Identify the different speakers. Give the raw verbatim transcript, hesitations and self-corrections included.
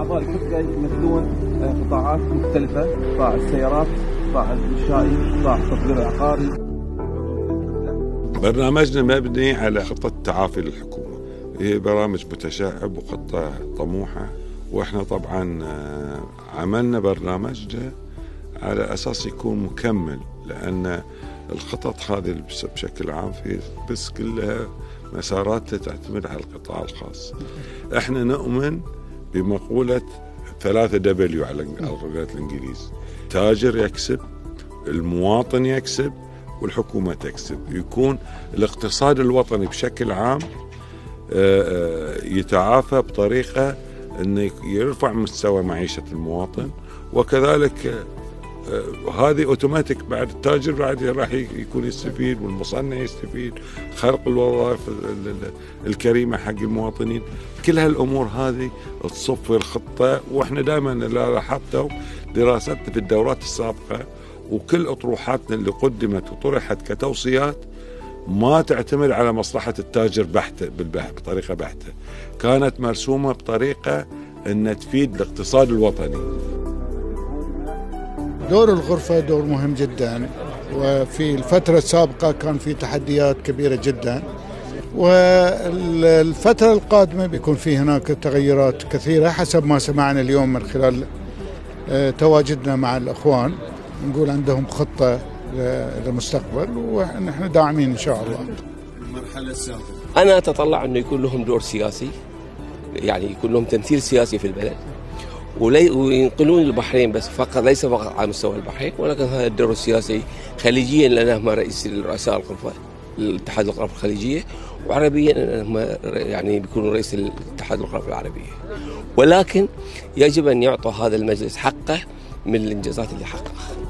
Speaker 1: اعضاء الحكه يمثلون قطاعات مختلفه، قطاع السيارات، قطاع الانشائي، قطاع التطوير العقاري.
Speaker 2: برنامجنا مبني على خطه تعافي للحكومه، هي برامج متشعب وخطه طموحه، واحنا طبعا عملنا برنامجنا على اساس يكون مكمل، لان الخطط هذه بشكل عام في بس كلها مساراتها تعتمد على القطاع الخاص. احنا نؤمن بمقولة ثلاثة دبليو على لغة الانجليزي: تاجر يكسب، المواطن يكسب، والحكومة تكسب. يكون الاقتصاد الوطني بشكل عام يتعافى بطريقة انه يرفع مستوى معيشة المواطن، وكذلك هذه اوتوماتيك بعد التاجر بعد راح يكون يستفيد، والمصنع يستفيد، خلق الوظائف الكريمه حق المواطنين. كل هالامور هذه تصب في الخطه، واحنا دائما لاحظتوا دراستنا في الدورات السابقه وكل اطروحاتنا اللي قدمت وطرحت كتوصيات ما تعتمد على مصلحه التاجر بحته بالبحث بطريقه بحته، كانت مرسومه بطريقه ان تفيد الاقتصاد الوطني.
Speaker 3: دور الغرفة دور مهم جدا، وفي الفترة السابقة كان في تحديات كبيرة جدا، والفترة القادمة بيكون في هناك تغيرات كثيرة حسب ما سمعنا اليوم من خلال تواجدنا مع الأخوان. نقول عندهم خطة للمستقبل ونحن داعمين إن شاء الله.
Speaker 4: المرحلة السابقة
Speaker 5: أنا أتطلع أنه يكون لهم دور سياسي، يعني يكون لهم تمثيل سياسي في البلد، وينقلون البحرين بس فقط، ليس فقط على مستوى البحرين، ولكن هذا الدور السياسي خليجيا لأنهم رئيس رؤساء الغرفة الاتحاد الغرف الخليجية، وعربيا لأنهم يعني بيكونوا رئيس الاتحاد الغرف العربية. ولكن يجب أن يعطوا هذا المجلس حقه من الإنجازات اللي حققها.